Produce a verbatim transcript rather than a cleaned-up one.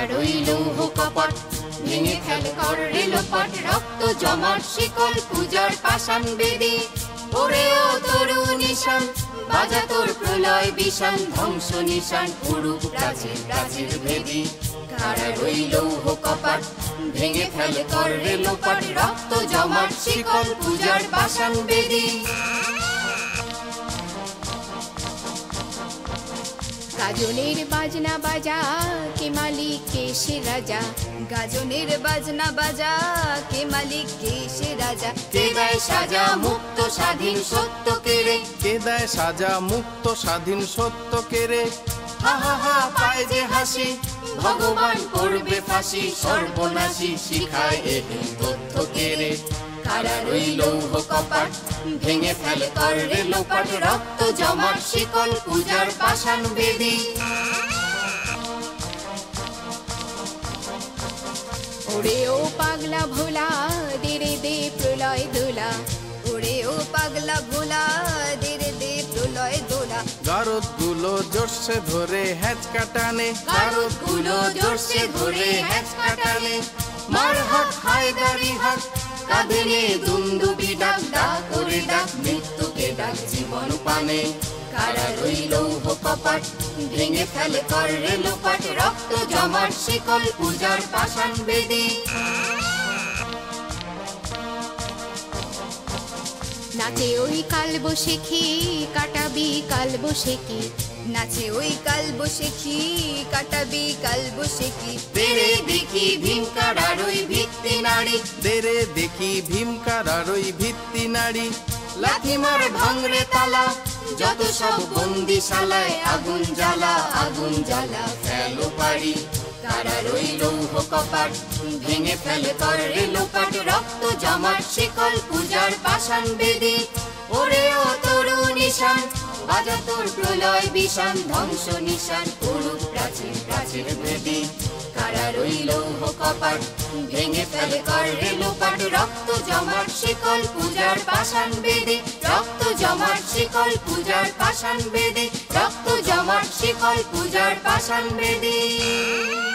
কারারই লৌহ কপট ভেঙে ফেল কর রেলপট রক্ত জমাট শিকল পূজার পাষাণ বেদী ওরে ও তরু নিশান বাজা তোর প্রলয় বিষাণ ধ্বংস নিশান উড়ুক প্রাচীর প্রাচীর ভেদী কারারই লৌহ কপট ভেঙে ফেল কর রেলপট রক্ত জমাট শিকল পূজার পাষাণ বেদী গাজনের বাজনা বাজা কে মালিক কে সে রাজা গাজনের বাজনা বাজা কে মালিক কে সে রাজা কে দেয় সাজা মুক্ত স্বাধীন সত্য কেড়ে কে দেয় সাজা মুক্ত স্বাধীন সত্য কেড়ে হা হা হা পায় যে হাসি ভগবান করবে ফাঁসি সর্বনাশী শিখায় এ তথ্য কেড়ে কারারই লৌহ কপট ভেঙে ফেল কর রেলপট রক্ত জমাট শিকল পূজার পাষাণ বেদী ওরে ও পাগলা ভোলা দে রে দে প্রলয় দোলা ওরে ও পাগলা ভোলা দে রে দে প্রলয় দোলা গারদ গুলো জোরসে ধরে হ্যাচকা টানে গারদ গুলো জোরসে ধরে হ্যাচকা টানে মার হাত হায়দারি হাত কাঁধে নে দুন্দুবি ডাক ডাক করে ডাক মৃত্যুকে ডাক জীবন পানে কারারই লৌহ কপট ভেঙে ফেল কর রেলপট রক্ত জমাট শিকল পূজার পাষাণ বেদী নাচে ওই কাল বসেখি কাটাবি কাল বসেখি নাচে ওই কাল বসেখি কাটাবি কাল বসেখি তেরে দেখি ভীমকারার ওই ভিত্তি নারী দেরে দেখি ভীমকারার ওই ভিত্তি নারী লাথি মার ভাঙরে তালা যত সব বন্দিশালায় আগুন জ্বালা আগুন জ্বালা ফেলো পারি কারারই লৌহ কপট ভেঙে ফেল কর রেলপট রক্ত জমাট শিকল পূজার পাষাণ বেদী ওরে ও তরু নিশান বাজা তোর প্রলয় বিষাণ ধ্বংস নিশান উড়ুক প্রাচীর প্রাচীর ভেদী কারারই লৌহ কপট ভেঙে ফেল কর রেলপট রক্ত জমাট শিকল পূজার পাষাণ বেদী রক্ত জমাট শিকল পূজার পাষাণ বেদী রক্ত জমাট শিকল পূজার পাষাণ বেদী।